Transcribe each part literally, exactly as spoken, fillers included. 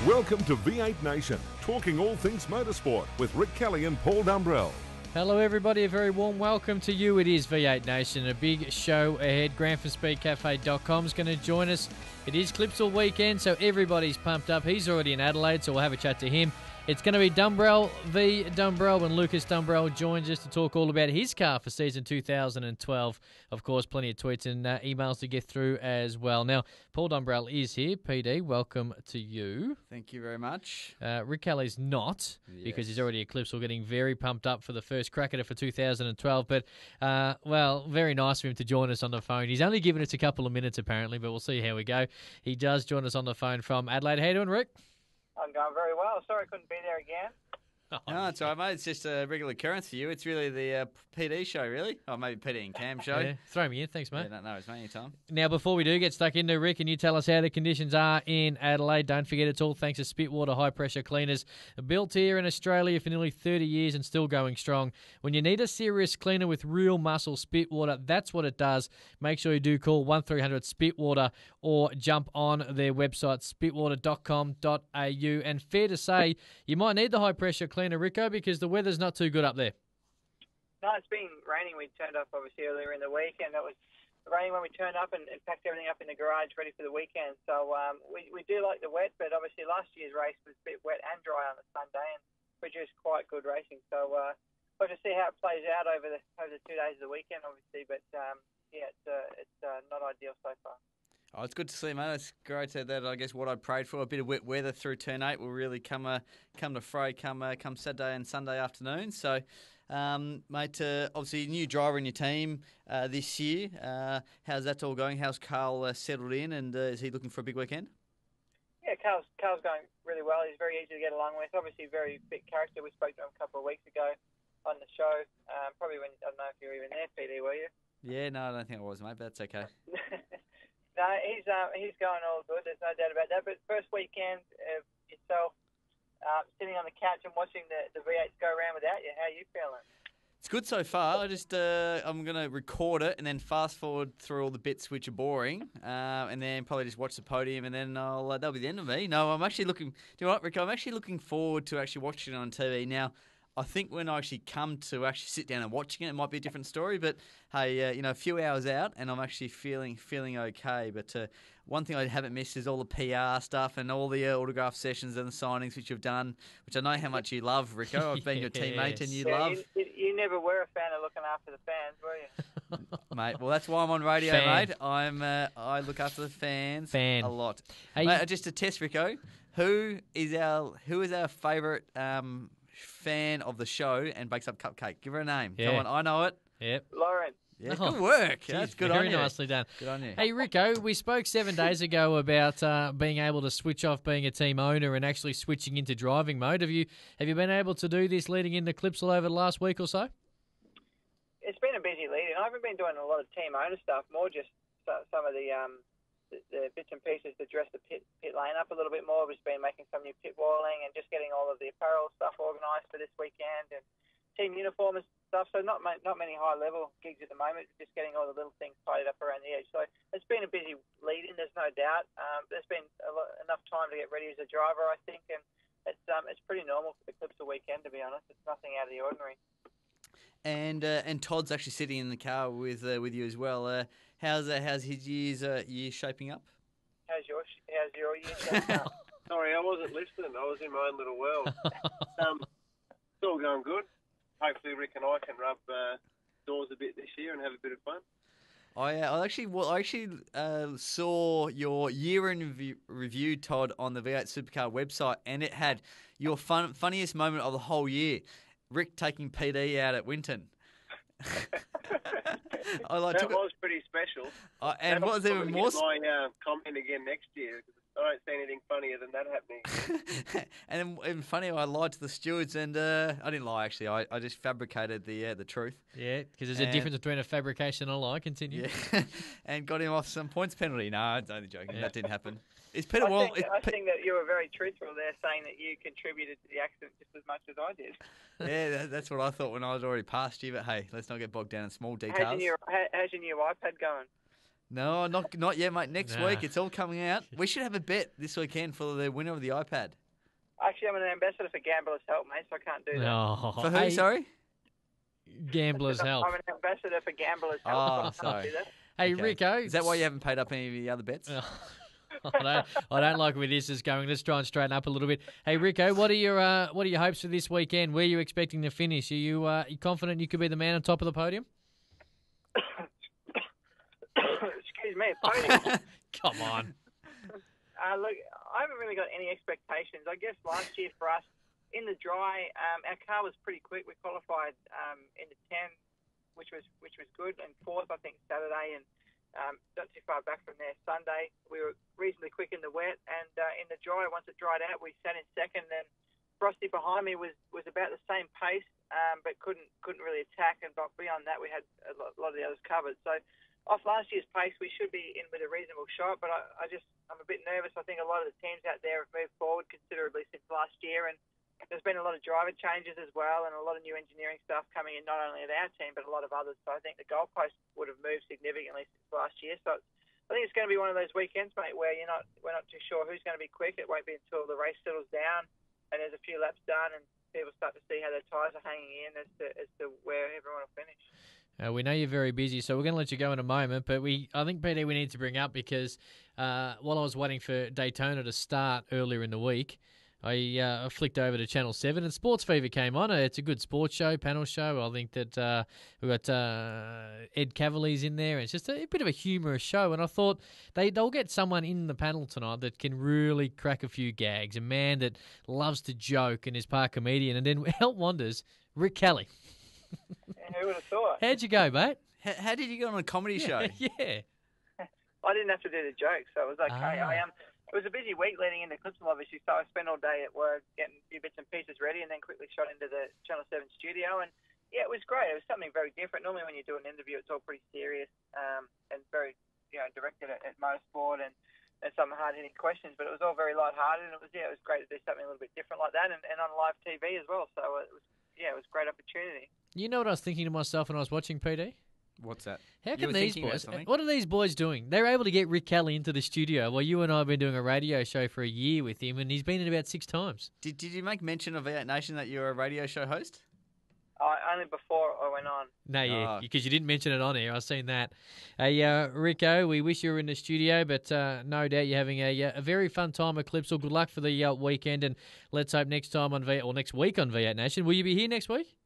Welcome to V eight Nation, talking all things motorsport with Rick Kelly and Paul Dumbrell. Hello everybody, a very warm welcome to you. It is V eight Nation, a big show ahead. Grant from speed cafe dot com is going to join us. It is Clipsal weekend, so everybody's pumped up. He's already in Adelaide, so we'll have a chat to him. It's going to be Dumbrell v Dumbrell, and Lucas Dumbrell joins us to talk all about his car for season two thousand twelve. Of course, plenty of tweets and uh, emails to get through as well. Now, Paul Dumbrell is here. P D, welcome to you. Thank you very much. Uh, Rick Kelly's not, yes, because he's already at Clipsal, getting very pumped up for the first crack at it for two thousand twelve. But, uh, well, very nice of him to join us on the phone. He's only given us a couple of minutes, apparently, but we'll see how we go. He does join us on the phone from Adelaide. How you doing, Rick? I'm going very well. Sorry I couldn't be there again. Oh, no, it's all right, mate. It's just a regular occurrence for you. It's really the uh, P D show, really. Or maybe P D and Cam show. Yeah, throw me in. Thanks, mate. Yeah, no, no, it's mate, anytime. Now, before we do get stuck into Rick, and you tell us how the conditions are in Adelaide, don't forget it's all thanks to Spitwater high-pressure cleaners. Built here in Australia for nearly thirty years and still going strong. When you need a serious cleaner with real muscle, Spitwater, that's what it does. Make sure you do call one three hundred Spitwater or jump on their website, spitwater dot com dot a u. And fair to say, you might need the high-pressure cleaner, Rico, because the weather's not too good up there. No, it's been raining. We turned up obviously earlier in the week, and it was raining when we turned up and, and packed everything up in the garage ready for the weekend. So um, we, we do like the wet, but obviously last year's race was a bit wet and dry on the Sunday and produced quite good racing. So uh, we'll just see how it plays out over the over the two days of the weekend, obviously. But um, yeah, it's uh, it's uh, not ideal so far. Oh, it's good to see, mate. It's great that, that I guess what I prayed for, a bit of wet weather through turn eight, will really come uh, come to fray come uh, come Saturday and Sunday afternoon. So, um, mate, uh, obviously new driver in your team uh, this year. Uh, how's that all going? How's Carl uh, settled in, and uh, is he looking for a big weekend? Yeah, Carl's Carl's going really well. He's very easy to get along with. Obviously, a very fit character. We spoke to him a couple of weeks ago on the show. Um, probably when I don't know if you were even there, P D, were you? Yeah, no, I don't think I was, mate. But that's okay. No, he's um, he's going all good. There's no doubt about that. But first weekend of yourself uh, sitting on the couch and watching the, the V eights go around without you, how are you feeling? It's good so far. I just uh, I'm gonna record it and then fast forward through all the bits which are boring, uh, and then probably just watch the podium, and then I'll uh, that'll be the end of me. No, I'm actually looking. Do you know what, Rick? I'm actually looking forward to actually watching it on T V now. I think when I actually come to actually sit down and watching it, it might be a different story. But hey, uh, you know, a few hours out, and I'm actually feeling feeling okay. But uh, one thing I haven't missed is all the P R stuff and all the uh, autograph sessions and the signings which you've done, which I know how much you love, Rico. I've been your teammate, and you yeah, love. You, you never were a fan of looking after the fans, were you? Mate, well, that's why I'm on radio, Fan. mate. I'm uh, I look after the fans Fan. a lot. Hey, Mate, just to test, Rico, who is our who is our favourite um, fan of the show and bakes up cupcake? Give her a name. Yeah. Come on, I know it. Yep. Lauren. Yeah, Oh, good work. Geez, That's good very on you. nicely done. Good on you. Hey, Rico, we spoke seven days ago about uh, being able to switch off being a team owner and actually switching into driving mode. Have you have you been able to do this leading into Clipsal over the last week or so? It's been a busy lead, and I haven't been doing a lot of team owner stuff, more just some of the um, the, the bits and pieces to dress the pit, pit lane up a little bit more. We've been making some new pit walling and just getting all of the apparel stuff organised for this weekend and team uniform and stuff. So not ma- not many high-level gigs at the moment, just getting all the little things tidied up around the edge. So it's been a busy lead-in, there's no doubt. Um, there's been a lot, enough time to get ready as a driver, I think, and it's um, it's pretty normal for the Clipsal weekend, to be honest. It's nothing out of the ordinary. And uh, and Todd's actually sitting in the car with uh, with you as well. Uh, how's uh, how's his years uh, year shaping up? How's your how's your year shaping up? Sorry, I wasn't listening. I was in my own little world. um, it's all going good. Hopefully, Rick and I can rub uh, doors a bit this year and have a bit of fun. I, uh, I actually well, I actually uh, saw your year in review, review, Todd, on the V eight Supercar website, and it had your fun, funniest moment of the whole year. Rick taking P D out at Winton. I like that took was pretty special. Uh, and what was I'm even gonna more... get my uh, comment again next year, because I don't see anything funnier than that happening. And even funnier, I lied to the stewards, and uh, I didn't lie, actually. I, I just fabricated the uh, the truth. Yeah, because there's And- a difference between a fabrication and a lie. Continue. Yeah, and got him off some points penalty. No, I'm only joking. Yeah. That didn't happen. Is Peter I, Wall... think, is I Pe- think that you were very truthful there, saying that you contributed to the accident just as much as I did. Yeah, that, that's what I thought when I was already past you. But hey, let's not get bogged down in small How's details. your, new, how, how's your new iPad going? No, not not yet, mate. Next Nah. week, it's all coming out. We should have a bet this weekend for the winner of the iPad. Actually, I'm an ambassador for Gamblers Help, mate, so I can't do that. No. For who, Hey, sorry? Gamblers Help. I'm an ambassador for Gamblers Help. Oh, so I can't sorry. do that. Hey, Okay. Rico. Is that why you haven't paid up any of the other bets? I don't, I don't like where this is going. Let's try and straighten up a little bit. Hey, Rico, what are your uh, what are your hopes for this weekend? Where are you expecting to finish? Are you uh, you confident you could be the man on top of the podium? Excuse me, podium. Come on. Uh, look, I haven't really got any expectations. I guess last year for us, in the dry, um, our car was pretty quick. We qualified um, in the ten, which was which was good, and fourth, I think, Saturday, and um, not too far back from there, Sunday. We were reasonably quick in the wet, and uh, in the dry, once it dried out, we sat in second, and Frosty behind me was, was about the same pace, um, but couldn't couldn't really attack, and but beyond that, we had a lot, a lot of the others covered. So off last year's pace, we should be in with a reasonable shot, but I, I just, I'm a bit nervous. I think a lot of the teams out there have moved forward considerably since last year, and there's been a lot of driver changes as well, and a lot of new engineering stuff coming in, not only at our team, but a lot of others. So I think the goalpost would have moved significantly since last year. So I think it's going to be one of those weekends, mate, where you're not, we're not too sure who's going to be quick. It won't be until the race settles down and there's a few laps done and people start to see how their tyres are hanging in as to, as to where everyone will finish. Uh, we know you're very busy, so we're going to let you go in a moment. But we, I think, P D, we need to bring up because uh, while I was waiting for Daytona to start earlier in the week, I uh, flicked over to Channel seven and Sports Fever came on. It's a good sports show, panel show. I think that uh, we've got uh, Ed Cavalier's in there. It's just a, a bit of a humorous show. And I thought they, they'll get someone in the panel tonight that can really crack a few gags, a man that loves to joke and is part comedian. And then Help Wonders, Rick Kelly. Who would have thought? How'd you go, mate? How, how did you get on a comedy show? Yeah. I didn't have to do the jokes, so it was okay. Ah. I um, It was a busy week leading into Clipsal, obviously, so I spent all day at work getting a few bits and pieces ready and then quickly shot into the Channel seven studio. And, yeah, it was great. It was something very different. Normally when you do an interview, it's all pretty serious um, and very, you know, directed at, at motorsport and, and some hard-hitting questions, but it was all very light-hearted, and it was, yeah, it was great to do something a little bit different like that and, and on live T V as well. So it was, yeah, it was a great opportunity. You know what I was thinking to myself when I was watching P D? What's that? How You can were these thinking about boys, something? what are these boys doing? They're able to get Rick Kelly into the studio while you and I have been doing a radio show for a year with him, and he's been in about six times. Did Did you make mention of V eight Nation that you're a radio show host? I, only before I went on. No, yeah, Oh. because you didn't mention it on air. I've seen that. Hey, uh, Rico, we wish you were in the studio, but uh, no doubt you're having a, a very fun time at Clipsal. Good luck for the uh, weekend, and let's hope next time on V or next week on V eight Nation. Will you be here next week?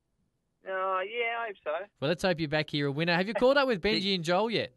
Uh, yeah, I hope so. Well, let's hope you're back here a winner. Have you caught up with Benji and Joel yet?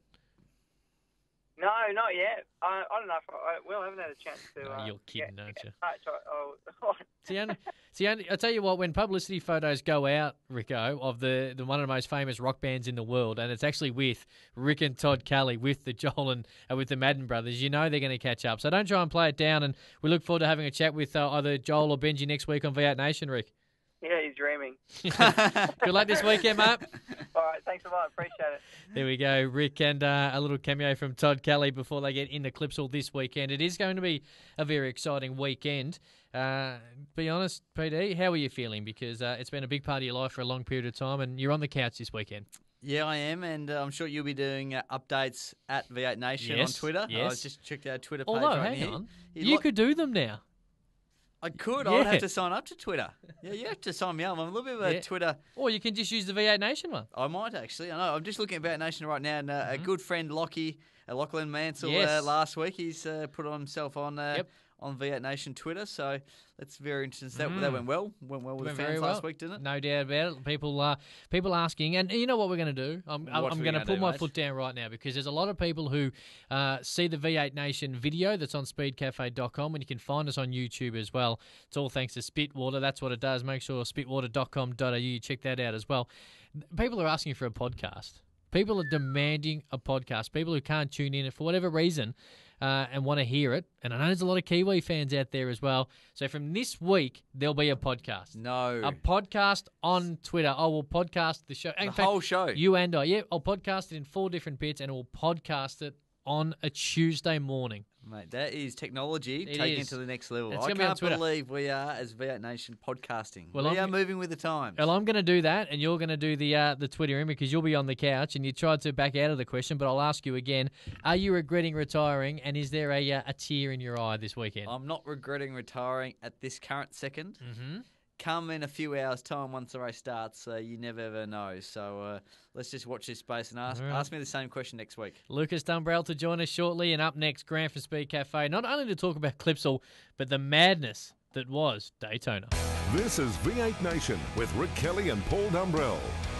No, not yet. I, I don't know if I, I will. I haven't had a chance to. Oh, uh, you're kidding, get, aren't get you? in touch. Oh, oh. See, only, see, only, I tell you what, when publicity photos go out, Rico, of the, the one of the most famous rock bands in the world, and it's actually with Rick and Todd Kelly, with the Joel and uh, with the Madden brothers, you know they're going to catch up. So don't try and play it down, and we look forward to having a chat with uh, either Joel or Benji next week on V eight Nation, Rick. Yeah, he's dreaming. Good luck this weekend, mate. All right, thanks a lot. Appreciate it. There we go, Rick, and uh, a little cameo from Todd Kelly before they get into Clipsal this weekend. It is going to be a very exciting weekend. Uh, be honest, P D, how are you feeling? Because uh, it's been a big part of your life for a long period of time, and you're on the couch this weekend. Yeah, I am, and uh, I'm sure you'll be doing uh, updates at V eight Nation Yes, on Twitter. yes. I just checked our Twitter page Although, right hang here. on, You'd you like- could do them now. I could. Yeah. I'd have to sign up to Twitter. Yeah, you have to sign me up. I'm a little bit of a Yeah. Twitter. Or you can just use the V eight Nation one. I might actually. I know. I'm just looking at V eight Nation right now, and uh, a good friend Lockie, uh, Lachlan Mansell, Yes. uh, last week he's uh, put on himself on uh, Yep. on V eight Nation Twitter. So that's very interesting. That, Mm. that went well. Went well with Went the very fans well. last week, didn't it? No doubt about it. People uh, people asking, and you know what we're going to do? I'm, I'm, What I'm we going to gonna put do, my mate? foot down right now because there's a lot of people who uh, see the V eight Nation video that's on speed cafe dot com, and you can find us on YouTube as well. It's all thanks to Spitwater. That's what it does. Make sure spitwater dot com dot a u, you check that out as well. People are asking for a podcast. People are demanding a podcast. People who can't tune in for whatever reason uh, and want to hear it. And I know there's a lot of Kiwi fans out there as well. So from this week, there'll be a podcast. No. A podcast on Twitter. I will podcast the show. In the fact, whole show. You and I. Yeah, I'll podcast it in four different bits and we'll podcast it on a Tuesday morning. Mate, that is technology It taking is. it to the next level. It's I gonna be on can't Twitter. believe we are, as V eight Nation, podcasting. Well, we I'm- are moving with the times. Well, I'm going to do that, and you're going to do the uh, the Twitter in because you'll be on the couch, and you tried to back out of the question, but I'll ask you again. Are you regretting retiring, and is there a, uh, a tear in your eye this weekend? I'm not regretting retiring at this current second. Mm-hmm. Come in a few hours' time once the race starts, uh, you never ever know. So uh, let's just watch this space and ask, All right. ask me the same question next week. Lucas Dumbrell to join us shortly, and up next, Granford Speed Cafe, not only to talk about Clipsal, but the madness that was Daytona. This is V eight Nation with Rick Kelly and Paul Dumbrell.